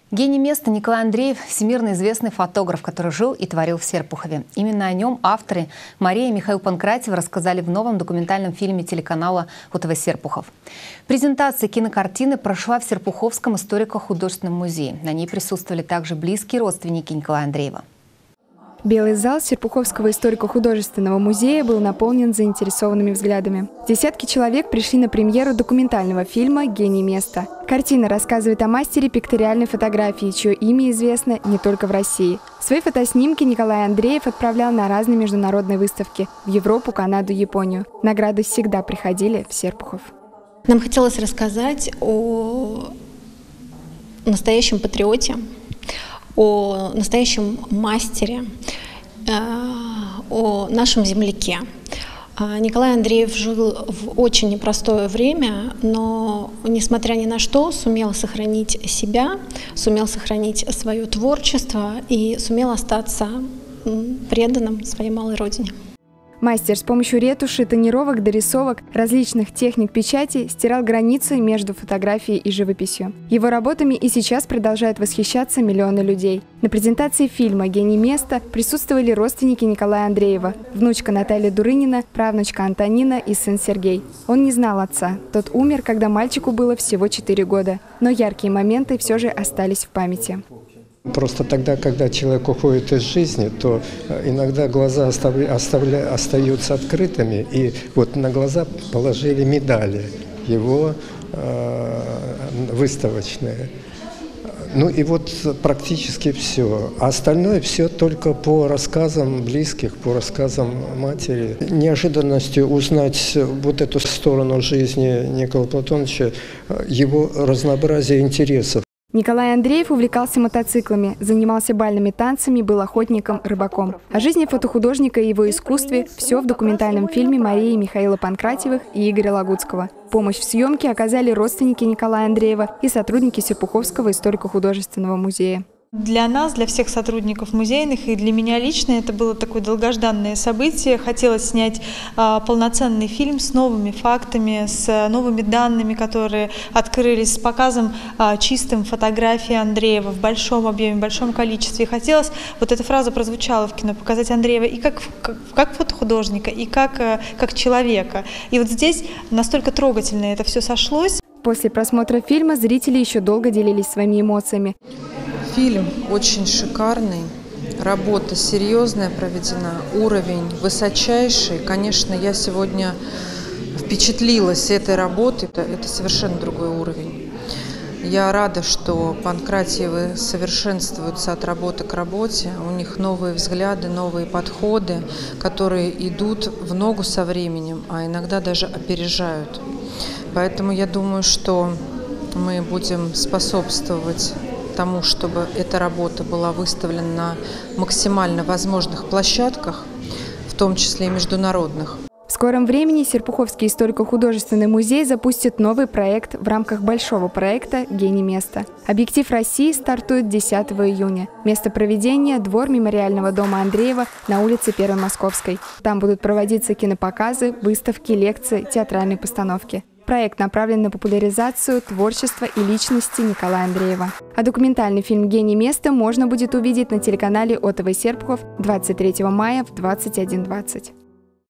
Гений места Николай Андреев – всемирно известный фотограф, который жил и творил в Серпухове. Именно о нем авторы Мария и Михаил Панкратьевы рассказали в новом документальном фильме телеканала УТВ Серпухов. Презентация кинокартины прошла в Серпуховском историко-художественном музее. На ней присутствовали также близкие родственники Николая Андреева. Белый зал Серпуховского историко-художественного музея был наполнен заинтересованными взглядами. Десятки человек пришли на премьеру документального фильма «Гений места». Картина рассказывает о мастере пикториальной фотографии, чье имя известно не только в России. Свои фотоснимки Николай Андреев отправлял на разные международные выставки – в Европу, Канаду, Японию. Награды всегда приходили в Серпухов. Нам хотелось рассказать о настоящем патриоте, о настоящем мастере, о нашем земляке. Николай Андреев жил в очень непростое время, но, несмотря ни на что, сумел сохранить себя, сумел сохранить свое творчество и сумел остаться преданным своей малой родине. Мастер с помощью ретуши, тонировок, дорисовок, различных техник печати стирал границы между фотографией и живописью. Его работами и сейчас продолжают восхищаться миллионы людей. На презентации фильма «Гений места» присутствовали родственники Николая Андреева, внучка Наталья Дурынина, правнучка Антонина и сын Сергей. Он не знал отца. Тот умер, когда мальчику было всего 4 года. Но яркие моменты все же остались в памяти. Просто тогда, когда человек уходит из жизни, то иногда глаза остаются открытыми. И вот на глаза положили медали его выставочные. Ну и вот практически все. А остальное все только по рассказам близких, по рассказам матери. Неожиданностью узнать вот эту сторону жизни Николая Платоновича, его разнообразие интересов. Николай Андреев увлекался мотоциклами, занимался бальными танцами, был охотником, рыбаком. О жизни фотохудожника и его искусстве – все в документальном фильме Марии и Михаила Панкратьевых и Игоря Лагутского. Помощь в съемке оказали родственники Николая Андреева и сотрудники Серпуховского историко-художественного музея. Для нас, для всех сотрудников музейных и для меня лично это было такое долгожданное событие. Хотелось снять полноценный фильм с новыми фактами, с новыми данными, которые открылись, с показом чистым фотографий Андреева в большом объеме, в большом количестве. И хотелось, вот эта фраза прозвучала в кино, показать Андреева и как фотохудожника, и как человека. И вот здесь настолько трогательно это все сошлось. После просмотра фильма зрители еще долго делились своими эмоциями. Фильм очень шикарный, работа серьезная проведена, уровень высочайший. Конечно, я сегодня впечатлилась этой работой, это совершенно другой уровень. Я рада, что Панкратьевы совершенствуются от работы к работе, у них новые взгляды, новые подходы, которые идут в ногу со временем, а иногда даже опережают. Поэтому я думаю, что мы будем способствовать тому, чтобы эта работа была выставлена на максимально возможных площадках, в том числе и международных. В скором времени Серпуховский историко-художественный музей запустит новый проект в рамках большого проекта «Гений места». Объектив России стартует 10 июня. Место проведения – двор мемориального дома Андреева на улице 1 Московской. Там будут проводиться кинопоказы, выставки, лекции, театральные постановки. Проект направлен на популяризацию творчества и личности Николая Андреева. А документальный фильм «Гений места» можно будет увидеть на телеканале ОТВ Серпухов 23 мая в 21:20.